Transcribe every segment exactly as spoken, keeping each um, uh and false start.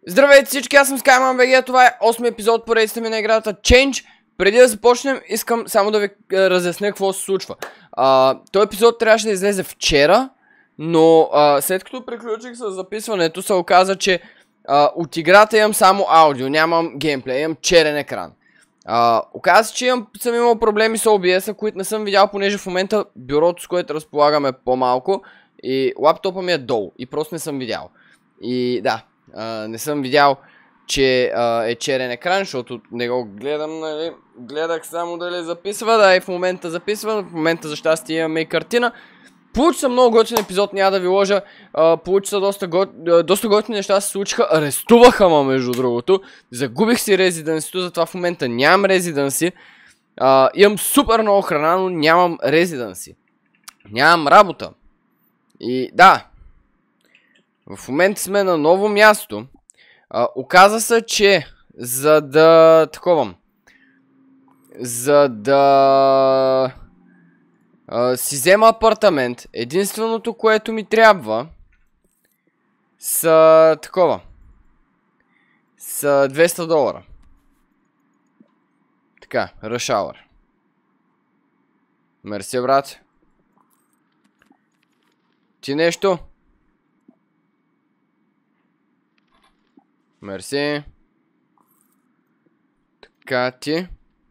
Здравейте всички, аз съм SkymanBG, това е осми епизод по рейсите ми на играта Change. Преди да започнем, искам само да ви разясня какво се случва. А, този епизод трябваше да излезе вчера, но а, след като приключих с записването, се оказа, че а, от играта имам само аудио, нямам геймплей, имам черен екран. А, оказа се, че имам, съм имал проблеми с О Би Ес-а, които не съм видял, понеже в момента бюрото, с което разполагаме по-малко и лаптопа ми е долу и просто не съм видял. И да. Uh, не съм видял, че uh, е черен екран, защото не го гледам, нали? Гледах само дали записва, да и в момента записва, в момента за щастие имаме и картина. Получи са много готин епизод, няма да ви лъжа, uh, получи са доста, го... uh, доста готини неща се случиха, арестуваха ма между другото, загубих си резиденсито, затова в момента нямам резиденси, uh, имам супер много храна, но нямам резиденси, нямам работа и да. В момента сме на ново място. А, оказа се, че за да таковам, за да а, си взема апартамент, единственото, което ми трябва са такова. Са двеста долара. Така, rush hour. Мерси, брат. Ти нещо? Мерси. Така ти.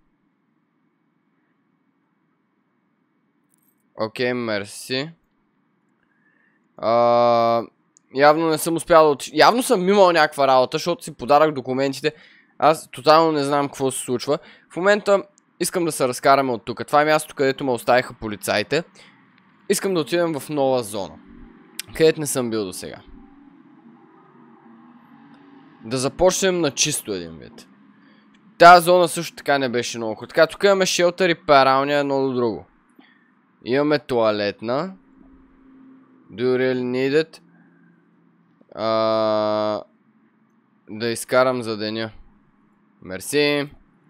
Окей, мерси. А, явно не съм успял да отиш... Явно съм имал някаква работа, защото си подарах документите. Аз тотално не знам какво се случва. В момента искам да се разкараме от тук. Това е мястото, където ме оставиха полицаите. Искам да отидем в нова зона, където не съм бил до сега. Да започнем на чисто един вид. Тази зона също така не беше много. Така, тук имаме шелтър и пералня едно до друго. Имаме туалетна. Do you really need it? А... Да изкарам за деня. Мерси.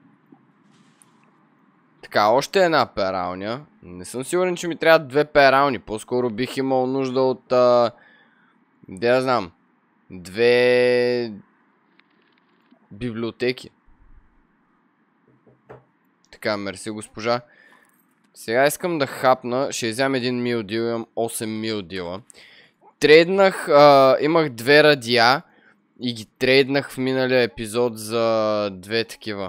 Така, още една пералня. Не съм сигурен, че ми трябва две перални. По-скоро бих имал нужда от... А... Де да знам. Две... библиотеки. Така, мерси госпожа. Сега искам да хапна. Ще вземам един мил дил. Имам осем мил дила. Трейднах. А, имах две радиа. И ги трейднах в миналия епизод за две такива.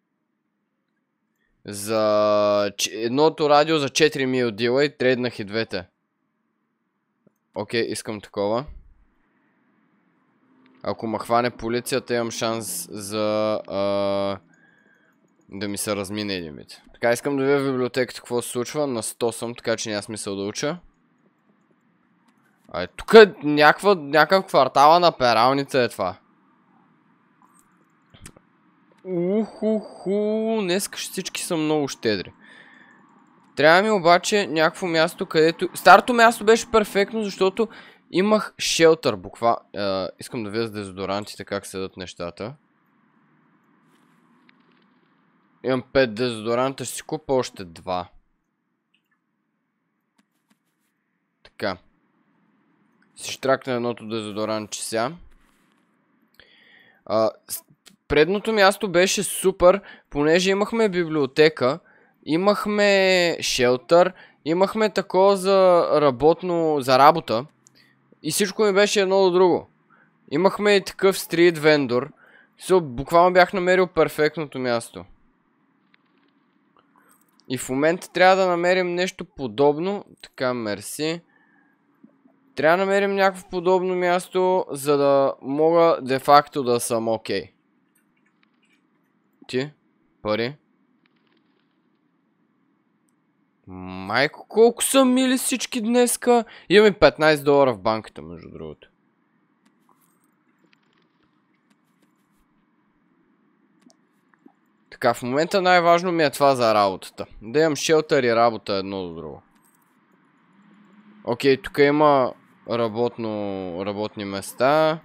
За едното радио за четири мил дила и трейднах и двете. Окей, искам такова. Ако ме хване полицията, имам шанс за а, да ми се размине един вид. Така, искам да видя в библиотеката какво се случва. На сто съм, така че няма смисъл да уча. Ай, тук е някаква, някакъв квартала на пералница е това. Уху-ху, днеска всички са много щедри. Трябва ми обаче някакво място, където... Старото място беше перфектно, защото... Имах шелтър, буква. Uh, искам да видя с дезодорантите как седат нещата. Имам пет дезодоранта, ще си купа още два. Така. Си штракна едното дезодорантче сега. Uh, предното място беше супер, понеже имахме библиотека, имахме шелтър, имахме такова за работно, за работа. И всичко ми беше едно до друго. Имахме и такъв стрит вендор. So, буквално бях намерил перфектното място. И в момента трябва да намерим нещо подобно. Така, мерси. Трябва да намерим някакво подобно място, за да мога де-факто да съм окей. Ти? Пари? Майко, колко са мили всички днеска. Имаме петнайсет долара в банката, между другото. Така, в момента най-важно ми е това за работата. Да имам шелтър и работа едно до друго. Окей, тук има работно, работни места.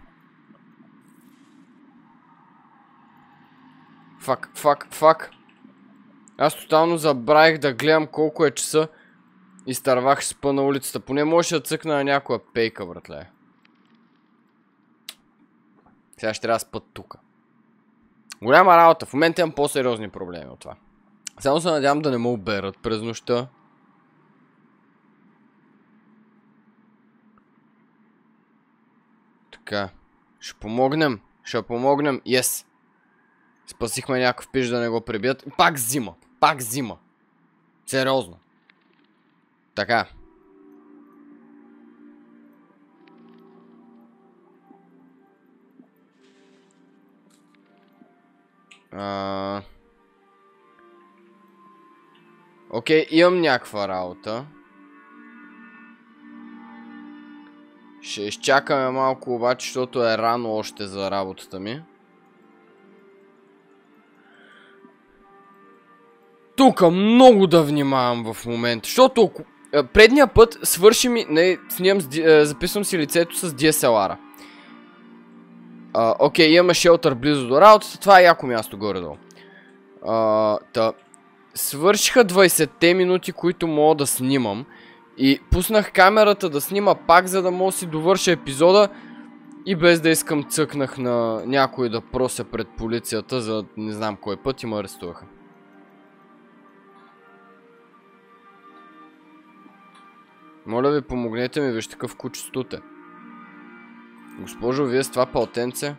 Фак, фак, фак. Аз тотално забравих да гледам колко е часа и изтървах спа на улицата. Поне можеше да цъкна на някоя пейка, братле. Сега ще трябва да спът тук. Голяма работа. В момента имам по-сериозни проблеми от това. Само се надявам да не ме оберат през нощта. Така. Ще помогнем. Ще помогнем. Yes. Спасихме някакъв пиш да не го пребият. Пак зима. Пак зима. Сериозно. Така. А... Окей, имам някаква работа. Ще изчакаме малко обаче, защото е рано още за работата ми. Тук много да внимавам в момента, защото предния път свърши ми, не, снимам, записвам си лицето с ди ес ел ар-а. Окей, имаме шелтър близо до работата, това е яко място горе-долу. Та, свършиха двайсетте минути, които мога да снимам. И пуснах камерата да снима пак, за да мога да си довърша епизода. И без да искам цъкнах на някой да прося пред полицията, за не знам кой път и ме арестуваха. Моля ви, помогнете ми, вижте какъв куч стоте. Госпожо, вие с това палтенце?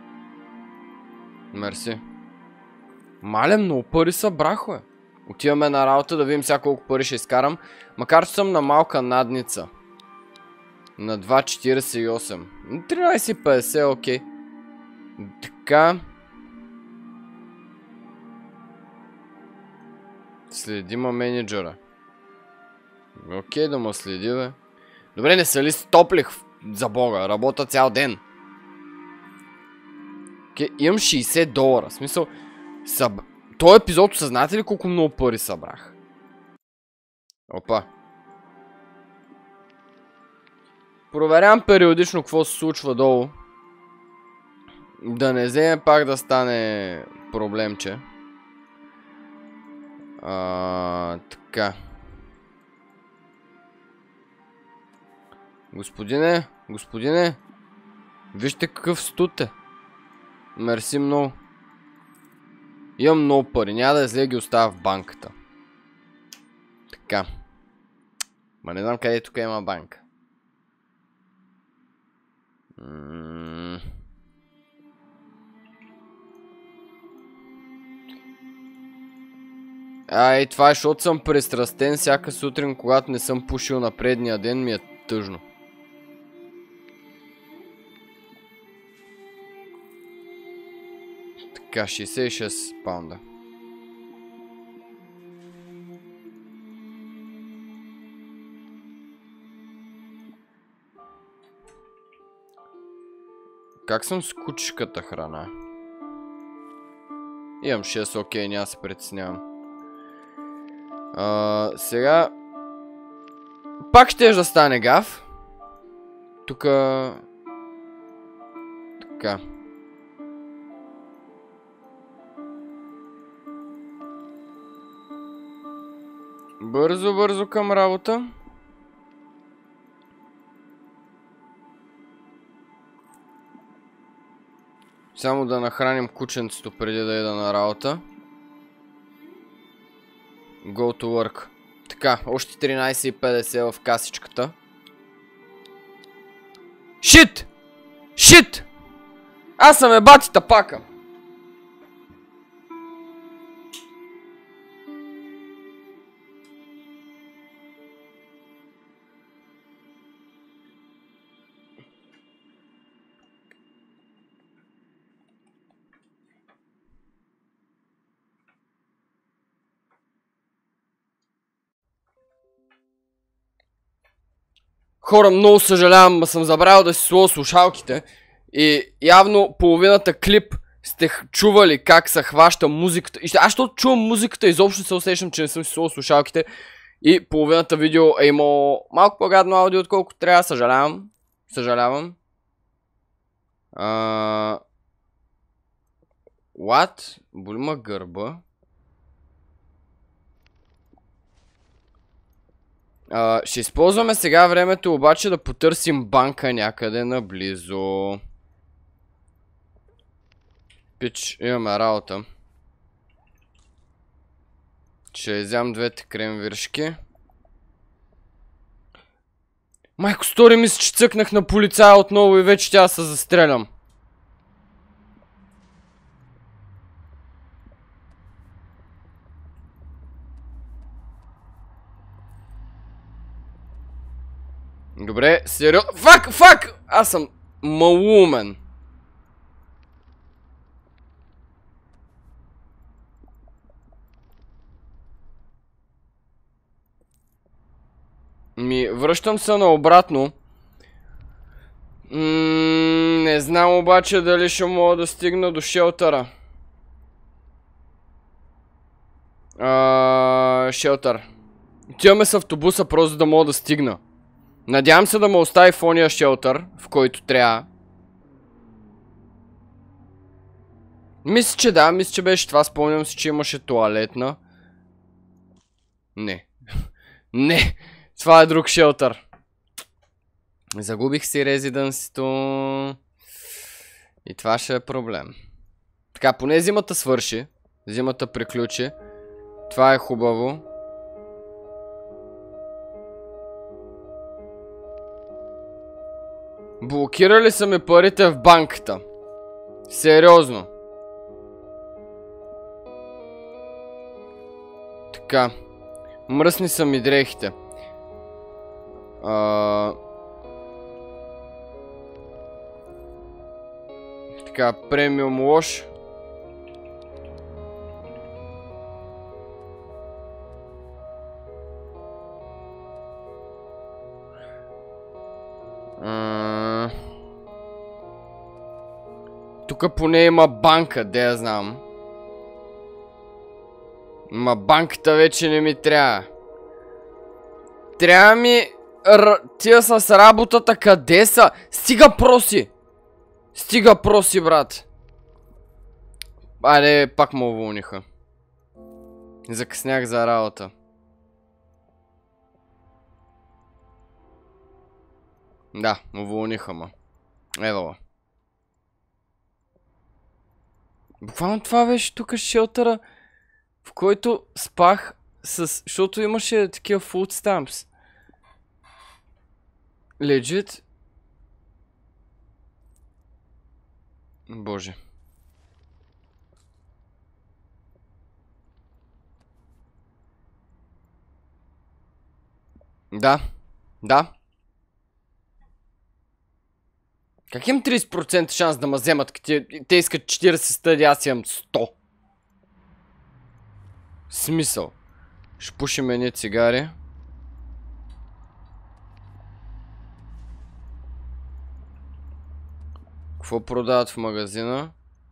Мерси. Мале, много пари събрах, бе. Отиваме на работа да видим сега колко пари ще изкарам. Макар че съм на малка надница. На два четирийсет и осем. тринайсет петдесет, окей. Така. Следима менеджера. Окей, да ме следи, бе. Добре, не са ли стоплих за бога? Работа цял ден. Окей, имам шейсет долара. В смисъл, съб... този епизод, съзнате ли колко много пари събрах? Опа. Проверявам периодично какво се случва долу. Да не вземе пак да стане проблемче. А, така. Господине, господине. Вижте какъв студ е. Мерси много. Имам много пари, няма да излея ги оставя в банката. Така. Ма не знам къде тук има банка. М Ай, това е, защото съм пристрастен. Всяка сутрин, когато не съм пушил на предния ден, ми е тъжно. Така, шейсет и шест паунда. Как съм с кучешката храна? Имам шест, окей, няма се притеснявам. А, сега... Пак ще да стане гав. Тука... Така. Бързо, бързо към работа. Само да нахраним кученцето преди да ида на работа. Go to work. Така, още тринайсет и петдесет в касичката. Шит! Шит! Аз съм ебати тапака. Хора, много съжалявам, ма съм забравил да си сложа слушалките. И явно половината клип сте чували как се хваща музиката. И аз защото чувам музиката, изобщо се усещам, че не съм си сложил слушалките. И половината видео е имало малко по-гадно аудио, отколкото трябва. Съжалявам. Съжалявам. А... What? Боли ма гърба. Uh, ще използваме сега времето обаче да потърсим банка някъде наблизо. Пич, имаме работа. Ще изям двете кремвиршки. Майко, стори ми се, че цъкнах на полицая отново и вече тя се застрелям. Добре, сериозно. Фак, фак! Аз съм малумен. Ми, връщам се наобратно. Ммм, не знам обаче дали ще мога да стигна до шелтъра. Аааа, шелтър. Отиваме с автобуса просто да мога да стигна. Надявам се да ме остави в ония шелтър, в който трябва. Мисля, че да, мисля, че беше това. Спомням си, че имаше тоалетна. Не. Не! Това е друг шелтър. Загубих си резиденсито. И това ще е проблем. Така, поне зимата свърши. Зимата приключи. Това е хубаво. Блокирали са ми парите в банката. Сериозно. Така. Мръсни са ми дрехите. А... Така, премиум лош. А... Тук поне има банка, де я знам. Ма банката вече не ми трябва. Трябва ми... Р... Тия с работата къде са? Стига проси! Стига проси, брат! Айде, пак ме уволниха. Закъснях за работа. Да, уволниха ме. Евала. Буквално това беше тук шелтъра, в който спах с... Защото имаше такива food stamps. Legit. Боже. Да. Да. Как имам трийсет процента шанс да ме вземат? Те, те искат четирийсет стъди, аз имам сто. Смисъл. Ще пушим едни цигари. Какво продават в магазина?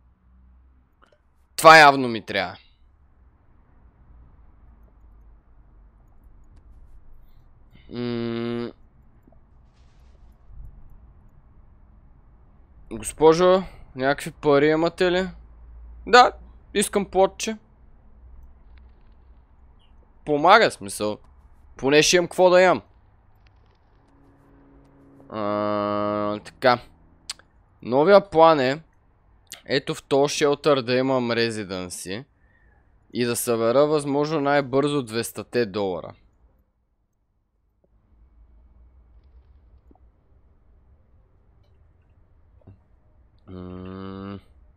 Това явно ми трябва. М Госпожо, някакви пари имате ли? Да, искам плотче. Помага, смисъл. Поне ще имам какво да ям. А, така. Новия план е, ето в този шелтър да имам резиденси и да събера възможно най-бързо двеста долара. М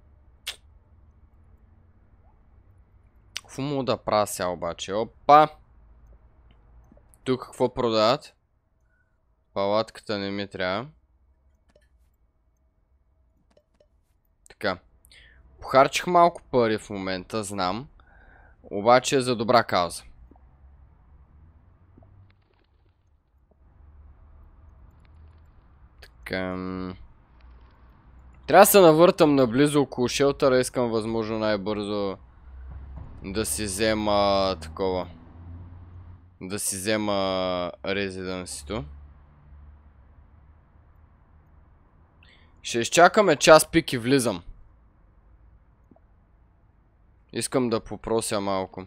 Какво мога да правя сега обаче? Опа! Тук какво продават? Палатката не ми трябва. Така. Похарчих малко пари в момента, знам. Обаче е за добра кауза. Така. Трябва да се навъртам наблизо около шелтъра. Искам възможно най-бързо да си взема такова. Да си взема резиденсито. Ще изчакаме час пик и влизам. Искам да попрося малко.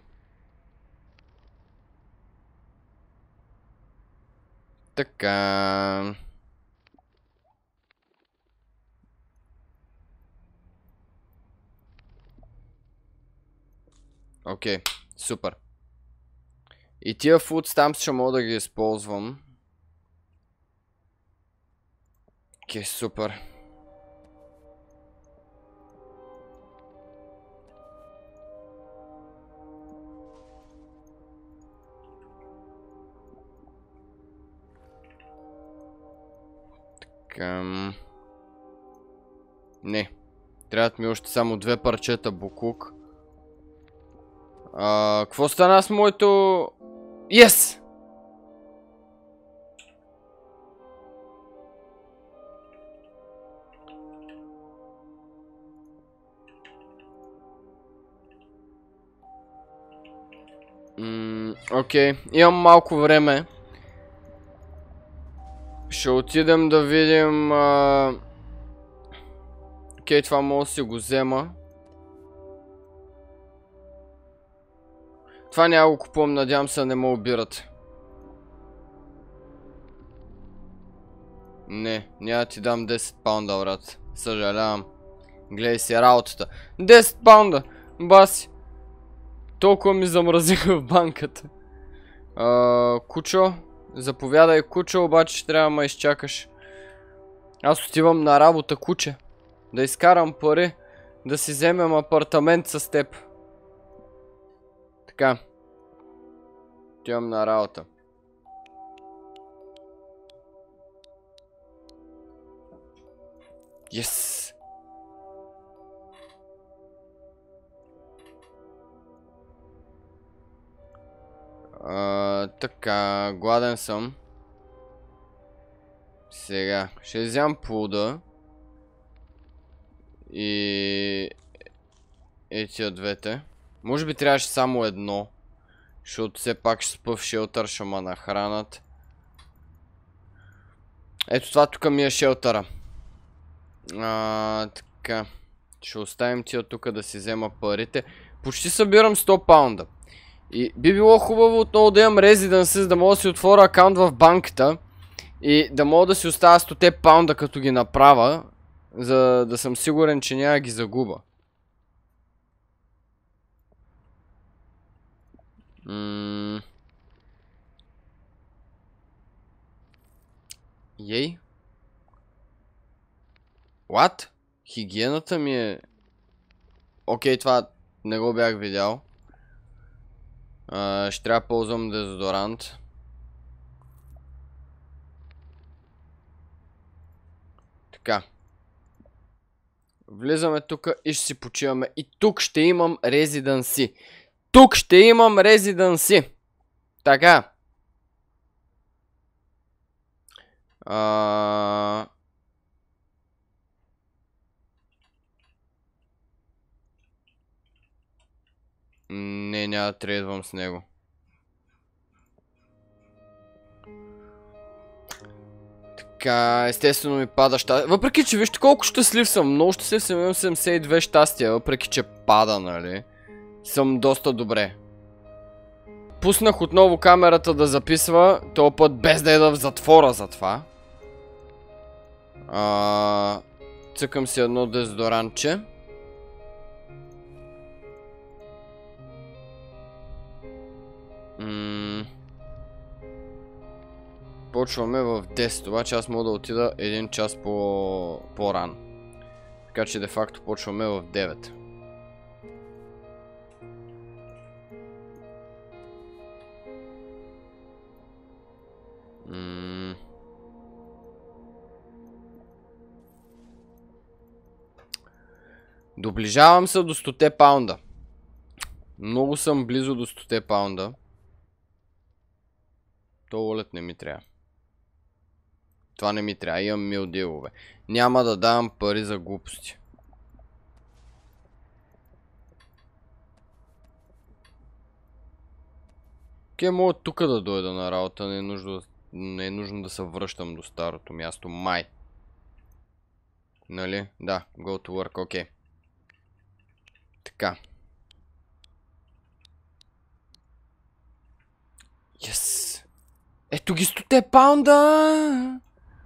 Така. Окей, супер. И тия food stamps ще мога да ги използвам. Окей, супер. Така... Не. Трябват ми още само две парчета букук. А, какво стана с моето... Yes! Окей, okay. Имам малко време. Ще отидем да видим... А... Окей, okay, това мога да си го взема. Това няма го купувам, надявам се да не ме обират. Не, няма да ти дам десет паунда, брат. Съжалявам. Гледай си работата. десет паунда! Баси! Толкова ми замразиха в банката. А, кучо, заповядай, кучо, обаче ще трябва да ме изчакаш. Аз отивам на работа, куче. Да изкарам пари, да си вземем апартамент с теб. Така. Отивам на работа. Yes! Uh, така, гладен съм. Сега, ще вземам плуда. И... Етия двете. Може би трябваше само едно. Защото все пак ще спа в шелтър, ще ма нахранат. Ето това тук ми е шелтъра. А, така. Ще оставим тия тук да си взема парите. Почти събирам сто паунда. И би било хубаво отново да имам резиденси, да мога да си отворя акаунт в банката. И да мога да си оставя сто паунда като ги направя. За да съм сигурен, че няма ги загуба. Ммм... Ей? What? Хигиената ми е... Окей, това не го бях видял. Uh, ще трябва да ползвам дезодорант. Така. Влизаме тук и ще си почиваме. И тук ще имам резиденси. Тук ще имам резиденси. Така. Uh... Не, няма да трейдвам с него. Така, естествено ми пада щастие. Въпреки, че вижте колко щастлив съм. Много щастлив съм, имам седемдесет и две щастия. Въпреки, че пада, нали. Съм доста добре. Пуснах отново камерата да записва. Този път без да еда в затвора за това. А... Цъкам си едно дезодорантче. Ммм... Почваме в десет, обаче аз мога да отида един час по... по-рано. Така че де факто почваме в девет. Ммм... Доближавам се до сто паунда. Много съм близо до сто паунда. То wallet не ми трябва. Това не ми трябва, имам мил дилове. Няма да давам пари за глупости. Ке мога тук да дойда на работа, не е нужно, не е нужно да се връщам до старото място, май. Нали? Да, go to work, окей. Okay. Така. Yes. Ето ги сто паунда!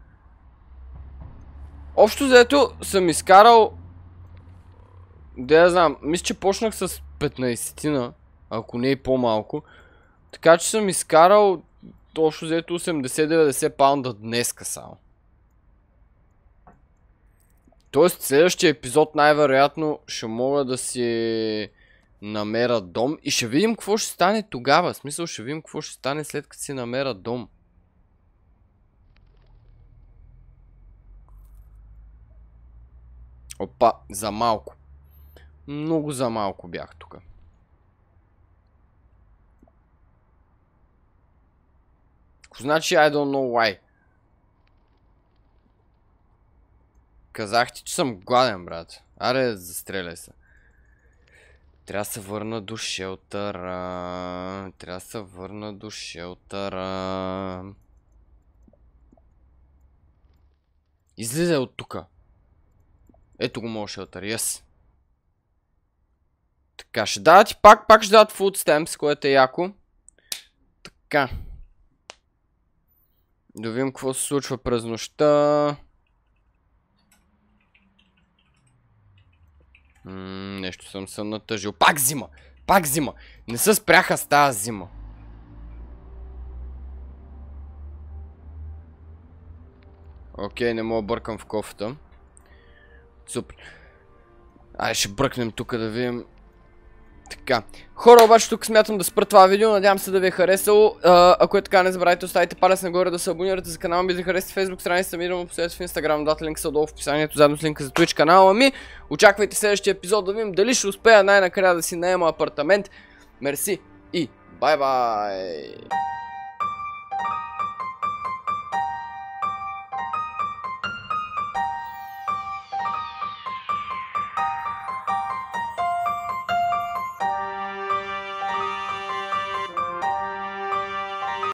Общо заето съм изкарал... Де я знам, мисля, че почнах с петнайсет-тина. Ако не и по-малко. Така че съм изкарал точно взето осемдесет до деветдесет паунда днеска само. Тоест следващия епизод най-вероятно ще мога да си намеря дом и ще видим какво ще стане тогава. В смисъл ще видим какво ще стане след като си намеря дом. Опа, за малко. Много за малко бях тук. Значи I don't know why. Казах ти, че съм гладен, брат. Аре, застреляй се. Трябва да се върна до шелтъра. Трябва да се върна до шелтъра. Излизай от тука. Ето го моят шелтър, yes. Така, ще дадат ти пак, пак ще дадат food stamps, което е яко. Така. Да видим какво се случва през нощта. М, нещо съм се натъжил. Пак зима! Пак зима! Не се спряха с тази зима. Окей, не мога да бъркам в кофата. Супер. Айде ще бръкнем тук да видим. Така. Хора, обаче тук смятам да спра това видео. Надявам се да ви е харесало. А, ако е така, не забравяйте, оставите палец нагоре да се абонирате за канала ми, да харесате Facebook страницата ми, да му последвате в Instagram, дата линк са долу в описанието, заедно с линка за Twitch канала ми. Очаквайте следващия епизод да видим дали ще успея най-накрая да си наема апартамент. Мерси и бай-бай!